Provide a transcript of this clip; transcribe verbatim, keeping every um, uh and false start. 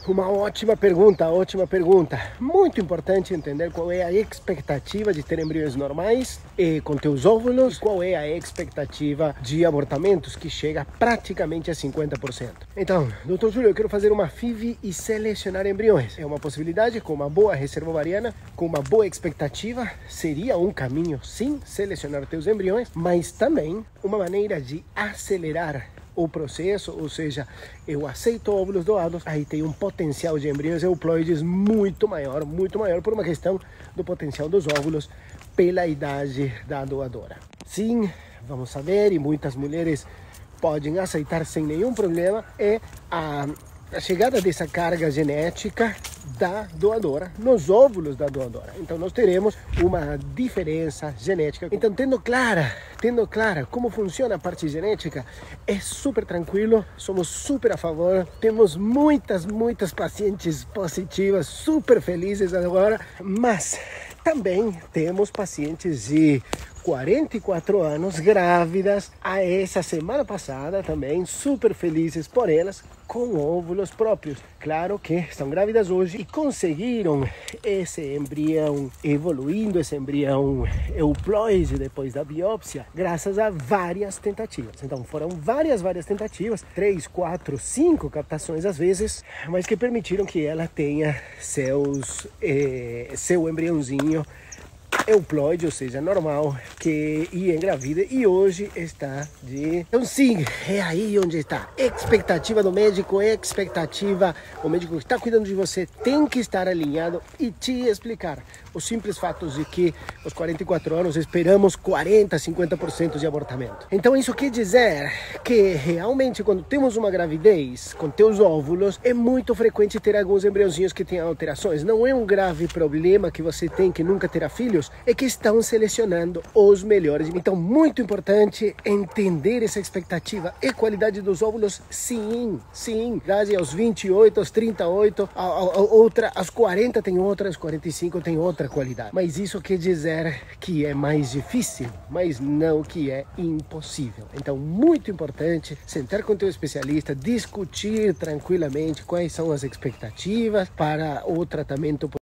Uma ótima pergunta, ótima pergunta. Muito importante entender qual é a expectativa de ter embriões normais e com teus óvulos, qual é a expectativa de abortamentos, que chega praticamente a cinquenta por cento. Então, doutor Júlio, eu quero fazer uma F I V e selecionar embriões. É uma possibilidade com uma boa reserva ovariana, com uma boa expectativa. Seria um caminho, sim, selecionar teus embriões, mas também uma maneira de acelerar o processo, ou seja, eu aceito óvulos doados, aí tem um potencial de embriões euploides muito maior, muito maior por uma questão do potencial dos óvulos pela idade da doadora. Sim, vamos saber, e muitas mulheres podem aceitar sem nenhum problema, é a, a chegada dessa carga genética da doadora nos óvulos da doadora. Então nós teremos uma diferença genética. Então tendo clara, tendo clara como funciona a parte genética, é super tranquilo, somos super a favor, temos muitas, muitas pacientes positivas, super felizes agora, mas também temos pacientes de quarenta e quatro anos, grávidas, a essa semana passada também, super felizes por elas, com óvulos próprios. Claro que estão grávidas hoje e conseguiram esse embrião, evoluindo esse embrião euploide depois da biópsia, graças a várias tentativas. Então foram várias, várias tentativas, três, quatro, cinco captações às vezes, mas que permitiram que ela tenha seus, eh, seu embriãozinho euploide, ou seja, normal, que ia engravida e hoje está de... Então sim, é aí onde está. Expectativa do médico, expectativa, o médico que está cuidando de você tem que estar alinhado e te explicar os simples fatos de que aos quarenta e quatro anos esperamos quarenta, cinquenta por cento de abortamento. Então isso quer dizer que realmente quando temos uma gravidez com teus óvulos, é muito frequente ter alguns embriãozinhos que tenham alterações. Não é um grave problema que você tem que nunca terá filhos, é que estão selecionando os melhores. Então, muito importante entender essa expectativa e qualidade dos óvulos, sim, sim. Idade aos vinte e oito, aos trinta e oito, a, a, a outra, aos quarenta tem outra, aos quarenta e cinco tem outra qualidade. Mas isso quer dizer que é mais difícil, mas não que é impossível. Então, muito importante sentar com o teu especialista, discutir tranquilamente quais são as expectativas para o tratamento